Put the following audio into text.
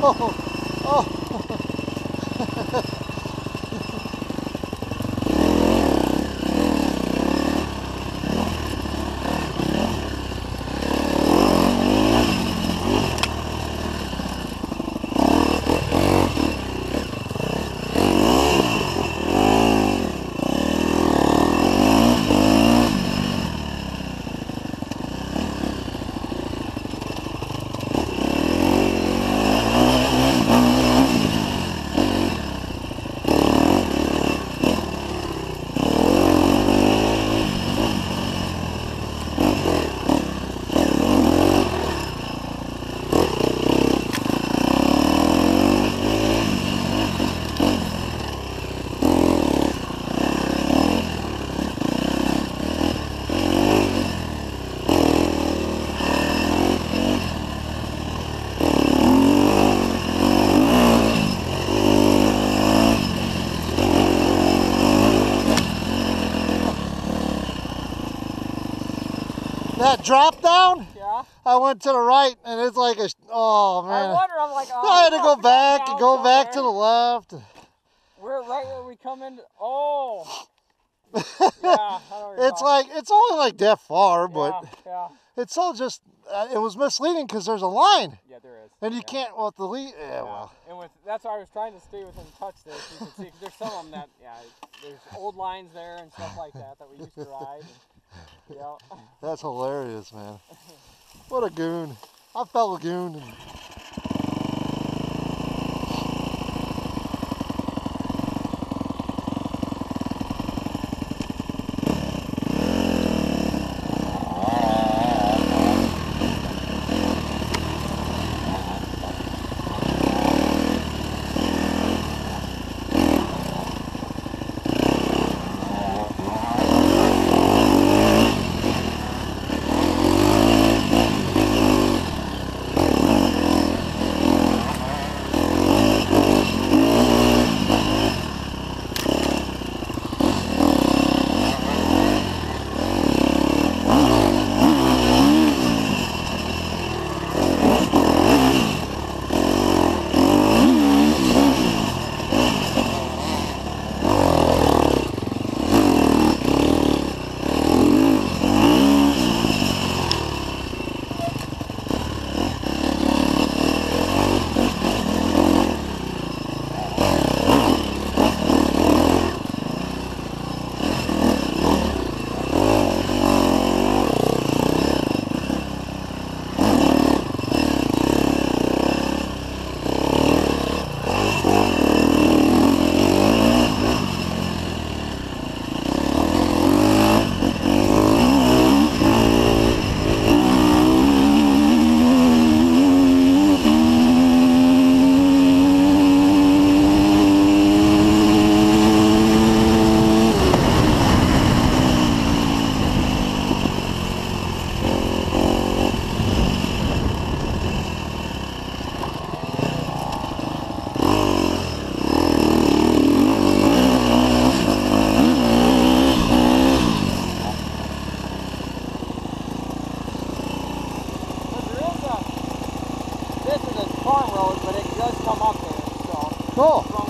Oh. That drop down? Yeah. I went to the right and it's like a, oh man. I wonder, I'm like, oh. I had to go back and go back to the left. We're right where we come in. Oh. Yeah, I know what It's like, it's only like that far, but yeah. it's all just, it was misleading because there's a line. Yeah, there is. And you can't, well, the lead, well. And that's why I was trying to stay within touch there, so you can see, because there's some of them that, there's old lines there and stuff like that we used to ride. And, yeah. That's hilarious, man. What a goon. I felt a goon. This is a farm road, but it does come up there, so. Cool.